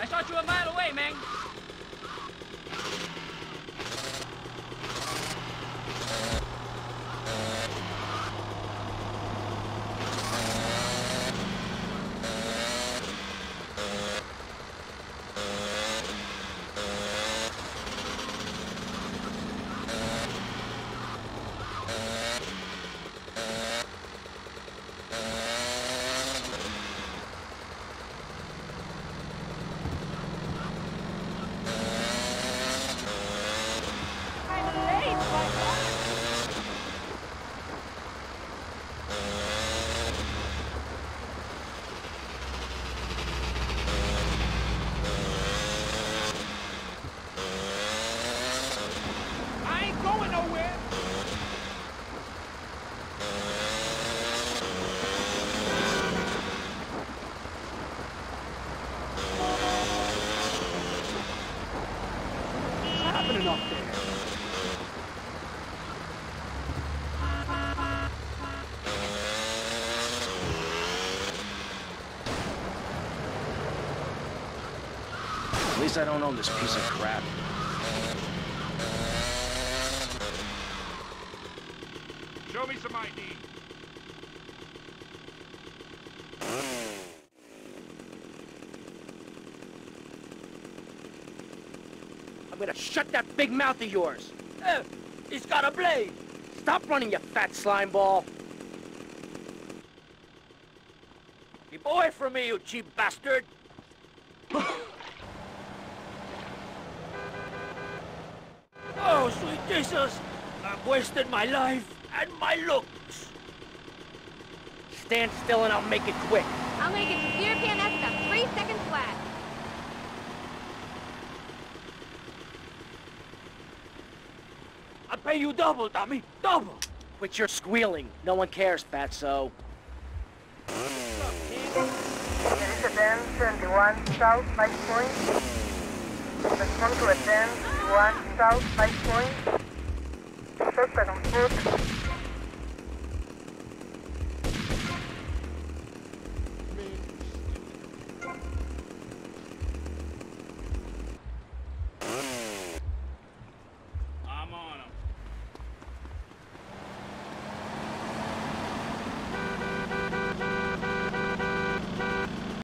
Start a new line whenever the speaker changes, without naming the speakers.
I shot you a mile away, man.
At least I don't own this piece of crap.
Show me some ID.
I'm gonna shut that big mouth of yours. He's got a blade. Stop running, you fat slime ball. Keep away from me, you cheap bastard. Oh, sweet Jesus! I've wasted my life and my looks. Stand still and I'll make it quick.
I'm gonna get to European S with a 3-second flat.
I'll pay you double, dummy. Double! Quit your squealing. No one cares, fatso.
Inhabitants 21 South 5 Point. Respond to advance 21 South 5 Point. Suspect on foot.